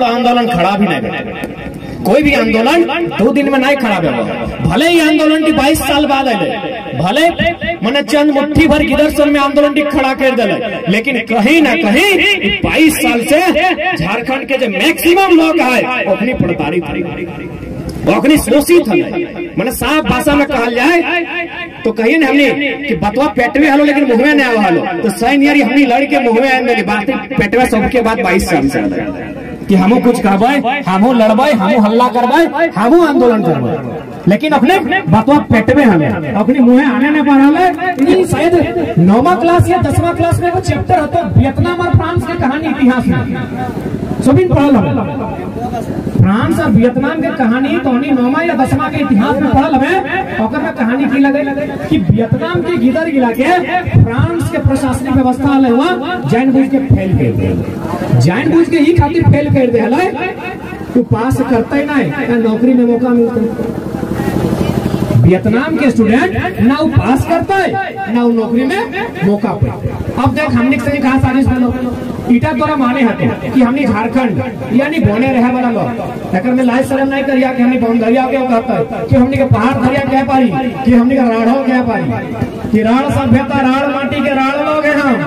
आंदोलन खड़ा भी नहीं करे। कोई भी आंदोलन 2 दिन में नहीं खड़ा होगा। भले ही आंदोलन की 22 साल बाद आए, भले मैंने चंद मुट्ठी भर गिदरसन में आंदोलन की खड़ा कर दिले, लेकिन कहीं ना कहीं 22 साल से झारखंड के जो मैक्सिमम लोग है अपनी प्रताड़ित अपनी शोषित है। मैंने साफ भाषा में कहा जाए तो कही ना हमने कि बतवा पेटवे हलो लेकिन मुहवे नहीं आवा हलो, तो सही नियरी हमने लड़के मुहवे आने बात पेटवे सबके बाद 22 साल से कि हमो कुछ करवाए, हमो लड़वाए, हमो हल्ला करवाए, हमो आंदोलन करवाए, लेकिन अपने बतवा पेटवे हमें अपनी मुहे आने नहीं पा रहा। शायद 9वां क्लास या 10वां क्लास में वो चैप्टर होता वियतनाम और फ्रांस की कहानी इतिहास में सभी पढ़ल फ्रांस और वियतनाम के कहानी तो 9वां या 10वां के इतिहास में पढ़ल हमें। और कहानी की लगे कि वियतनाम के गिदर गिला के फ्रांस के प्रशासनिक व्यवस्था हुआ जानबूझ के फेल कर दे, जानबूझ के ही खातिर फेल कर दे तू पास करता ही नहीं, नौकरी में मौका मिलता। वियतनाम के स्टूडेंट ना वो पास करता है ना वो नौकरी में मौका पाता। अब देख हमने से कहा साजिश में ईटा तोरा माने हते कि हमने झारखंड यानी बोने रहे वाला लोग अगर में लाइफ शर्म नहीं करिया कि हमने बौंदरिया के कहता है कि हमने के पहाड़ धरिया कह पारी कि हमने का राढ़ो कह पारी कि राढ़ सभ्यता राढ़ माटी के राढ़ लोग हैं हम।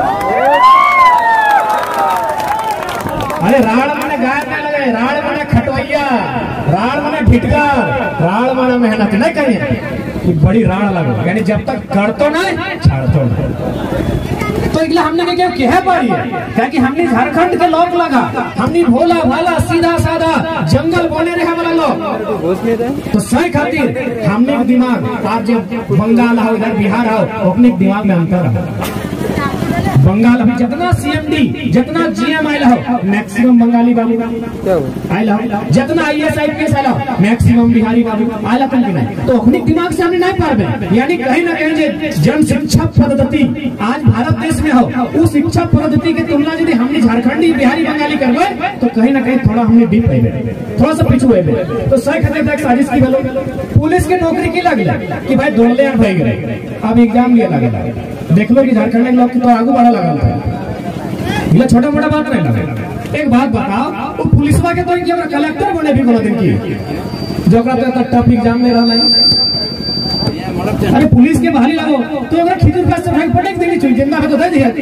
अरे राढ़ माने गाय में लगे, राढ़ माने खटवैया, राढ़ माने भिटका, राढ़ माने मेहनत नहीं करिए बड़ी राढ़ लगे, यानी जब तक कर तो नहीं छाड़ तो नहीं। तो इसलिए हमने क्या कह पारी है कि हमने झारखंड के लोग लगा, हमने भोला भाला सीधा साधा जंगल बोने रहे वाला लोग तो सही खातिर हमने दिमाग आप जब बंगाल आओ इधर बिहार आओ अपने दिमाग में अंतर है। बंगाल अभी जितना सीएमडी जितना जीएम आयल हो मैक्सिमम बंगाली बाबू आयल हो, जितना आईएएस आईपीएस आयल हो मैक्सिमम बिहारी बाबू आयल तो नहीं। तो अपने दिमाग से हमने नहीं पार, यानी कहीं ना कहीं जन शिक्षा पद्धति आज भारत देश में हो उस शिक्षा पद्धति की तुलना यदि हमने झारखंडी बिहारी बंगाली करवे तो कहीं ना कहीं थोड़ा हमने डीप है, थोड़ा सा पिछू है। तो सही खातिर साजिश की गलो पुलिस की नौकरी की लगे कि भाई दौड़ले भाई गए अब एग्जाम लिया लगे। देख लो कि झारखंड के लोग तो आगू बढ़ा लगा था, ये छोटा मोटा बात नहीं लगे। एक बात बताओ वो पुलिसवा के तो कलेक्टर बने भी कोनो दिन की जो तो टफ एग्जाम में रहा नहीं। अरे पुलिस के बहाली लगो तो अगर खिजूर का भाई पटक देनी चाहिए जिंदा है तो दे दिया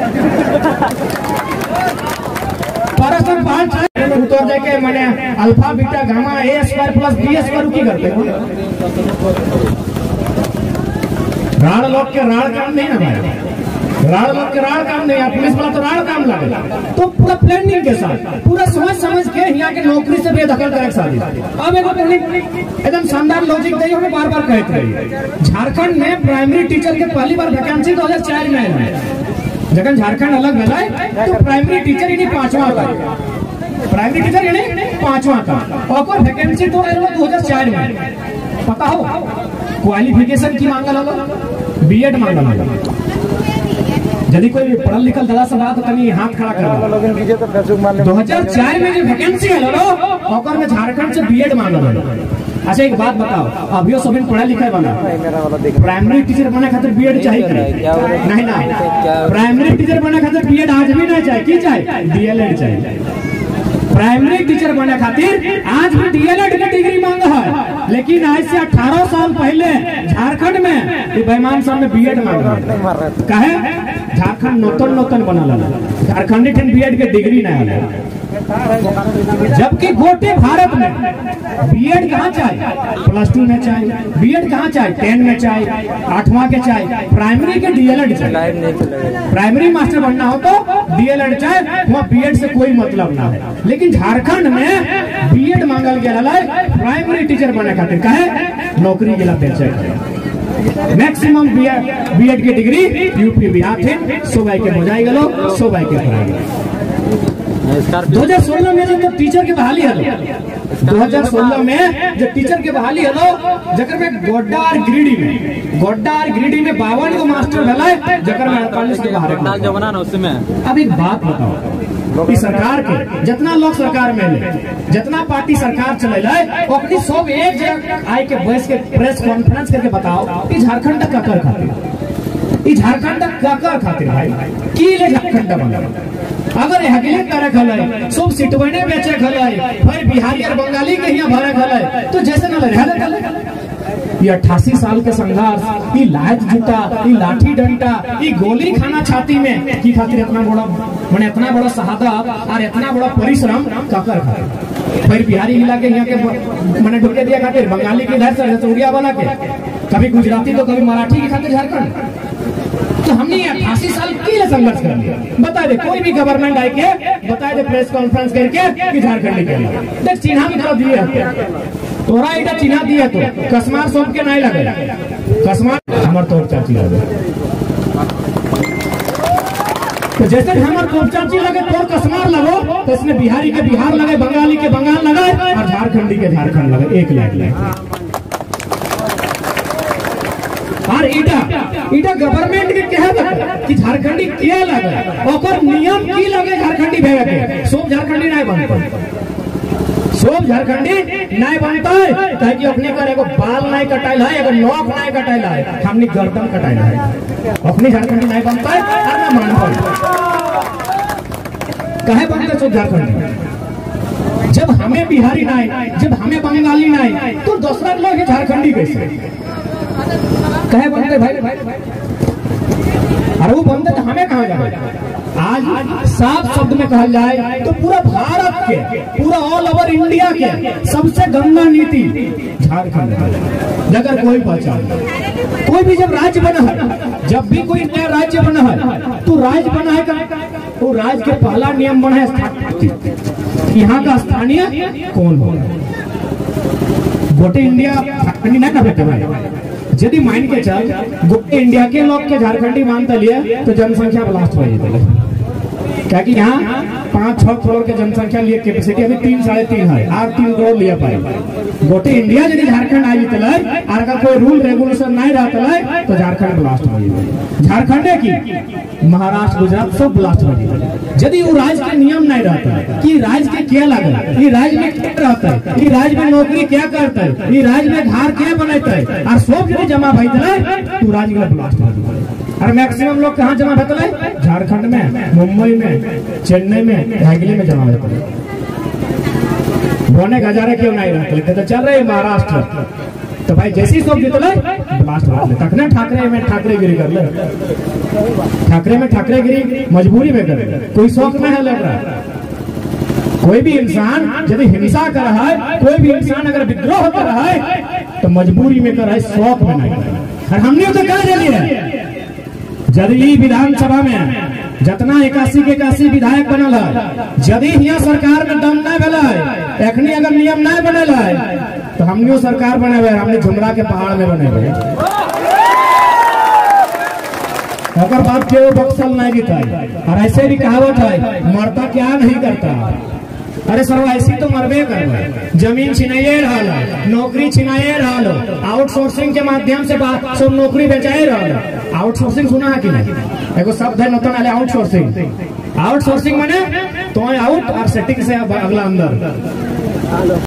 परसम 5 उतर जाके मैंने alpha beta gamma a² + b² की करते राड़ लोग के राड़ काम नहीं ना भाई, राड़ लोग के राड़ काम नहीं, पुलिस वाला तो राड़ काम लगे। तो पूरा प्लानिंग के साथ पूरा समझ के यहाँ के नौकरी से बेदखल करे साजिश। अब एकदम शानदार लॉजिक दी हमें बार बार कहते रही। झारखंड में प्राइमरी टीचर के पहली बार वैकेंसी 2004 में आई। जब झारखंड अलग मिला तो प्राइमरी टीचर यानी 5वां था, प्राइमरी टीचर यानी 5वां था और वैकेंसी तो 2004 में। पता हो क्वालिफिकेशन की मांगल होगा बीएड मांगल होगा। यदि कोई पढ़ल लिखल दादा सब तो कहीं हाथ खड़ा कर 2004 में जो वैकेंसी है ओकर में झारखंड से बीएड मांगल होगा। अच्छा एक बात बताओ अभियो सब पढ़ा लिखा बना प्राइमरी टीचर बने खातिर बीएड चाहिए नहीं ना, प्राइमरी टीचर बने खातिर बीएड आज भी नहीं चाहिए, की चाहिए डीएलएड चाहिए। प्राइमरी टीचर बने खातिर आज भी डीएलएड की डिग्री मांग है, लेकिन आज से 18 साल पहले झारखंड में बेईमान साहब में बीएड मांग रहा कहे झारखंड नौतन बना ला झारखंडी बीएड के डिग्री नहीं है। जबकि गोटे भारत में बीएड कहाँ चाहिए, +2 में चाहिए, बीएड कहाँ चाहिए 10 में चाहिए, 8वां के चाहिए, प्राइमरी के डीएलएड चाहिए। प्राइमरी मास्टर बनना हो तो डीएलएड चाहिए, वहाँ बीएड से कोई मतलब ना है। लेकिन झारखंड में बीएड मांगल गया प्राइमरी टीचर बने खातिर कहे नौकरी के लिए मैक्सिमम बीएड की डिग्री यूपी बिहार थे सोबाई के बजाई गलो सोबाई के पढ़ाई। 2016 में जब टीचर की बहाली है 2016 में जब टीचर की बहाली है जकर में गोड्डा और गिरिडीह में 52 गो मास्टर भला जकर में 48 के बाहर। अब एक बात बताओ कि सरकार के जितना लोग सरकार में ले जितना पार्टी सरकार चले अपनी सब एक जगह आए के बैठ के प्रेस कॉन्फ्रेंस करके बताओ कि झारखंड का कर खातिर, झारखंड का कर खातिर भाई की ले झारखंड बना अगर हकीकत करे खले सब सिटवने बेचे खले फिर बिहारी और बंगाली के यहाँ भरे खले तो जैसे न रहे ये 88 साल के संघर्ष, ये लात जूता, ये लाठी डंडा, ये गोली खाना छाती में की खातिर इतना बड़ा मैंने इतना बड़ा शहादत और इतना बड़ा परिश्रम काकर खातिर फिर बिहारी इलाके यहाँ के मैंने ढुके दिया खातिर बंगाली के इधर से उड़िया वाला के कभी गुजराती तो कभी मराठी की खातिर झारखंड। तो हमने 88 साल के लिए संघर्ष कर लिया। बता दे कोई भी गवर्नमेंट आए के बता दे प्रेस कॉन्फ्रेंस करके कि झारखंड के देख चिन्ह भी तो दिए तोरा इधर चिन्ह दिया तो कसमार सौंप के नहीं लगे कसमार हमार तोर चाची लगे तो जैसे हमार तोर चाची लगे तोर कसमार लगो तो इसमें बिहारी के बिहार लगे बंगाली के बंगाल लगे और झारखंडी के झारखंड लगे एक लाख और इटा गवर्नमेंट के कहे कि झारखंडी क्या लगे और नियम की लगे झारखंडी भेजे के सब झारखंडी नहीं बनते सब झारखंडी नहीं बनता है ताकि अपने कर एगो बाल नहीं कटाइल है एगो नोक नहीं कटाइल है हमने गर्दन कटाइल है अपनी झारखंडी नहीं बनता है और ना मानता कहे बनते सब झारखंडी जब हमें बिहारी नहीं जब हमें बंगाली नहीं तो दूसरा लोग झारखंडी कैसे कहे बनते भाई अरे वो बनते तो हमें कहा जाए आज साफ शब्द में कहा जाए तो पूरा भारत के पूरा ऑल ओवर इंडिया के सबसे गंदा नीति झारखंड अगर कोई पहचान कोई भी जब राज्य बना है जब भी कोई नया राज्य बना है तो राज्य बना है तो राज्य के पहला नियम बना है यहाँ का स्थानीय कौन हो गोटे इंडिया झारखंडी नहीं करते भाई यदि मान के चल गोटे इंडिया के लोग के झारखंडी मानते लिए तो जनसंख्या ब्लास्ट हो जाती क्या कि यहाँ 5-6 करोड़ के जनसंख्या लिए कैपेसिटी अभी 3-3.5 है और 3 करोड़ लिया पाए गोटे इंडिया यदि झारखंड आ जीते और अगर कोई रूल रेगुलेशन नहीं रहता तो झारखंड ब्लास्ट हो जाए झारखंड की महाराष्ट्र गुजरात सब ब्लास्ट हो जाए यदि वो राज्य के नियम नहीं रहता कि राज्य के क्या लगे ये राज्य में क्या रहता है ये राज्य में नौकरी क्या करता है ये राज्य में घर क्या बनाता है और सब यदि जमा भाई तो राज्य का ब्लास्ट हो जाए और मैक्सिमम लोग कहाँ जमा होता है झारखंड में मुंबई में चेन्नई में हैगली में जमा होता है बोने हजारे क्यों नहीं रहते तो चल रहे महाराष्ट्र तो भाई जैसी सब जीतले ब्लास्ट हो तखने ठाकरे में ठाकरेगिरी कर ले ठाकरे में ठाकरेगिरी मजबूरी में करे कोई शौक में है लग रहा कोई भी इंसान यदि हिंसा कर रहा है कोई भी इंसान अगर विद्रोह कर रहा है तो मजबूरी में कर रहा है शौक में नहीं कर रहा है और हमने तो कह दिया है यदि विधानसभा में जितना 81 विधायक बनल है यदि यहाँ सरकार में दम नहीं भेल है एखनी अगर नियम नहीं बनल है तो हमने सरकार बने हमने झुमरा के पहाड़ में बने अगर बात के बक्सल नहीं जीता और ऐसे भी कहावत है मरता क्या नहीं करता अरे सर ऐसी तो मरबे कर जमीन छिनाइए रहा नौकरी छिनाइए रहा आउटसोर्सिंग के माध्यम से सब नौकरी बेचाए रहा आउटसोर्सिंग सुना है कि नहीं एगो शब्द है नतन आउटसोर्सिंग माने तो आउट और सेटिंग से अगला अंदर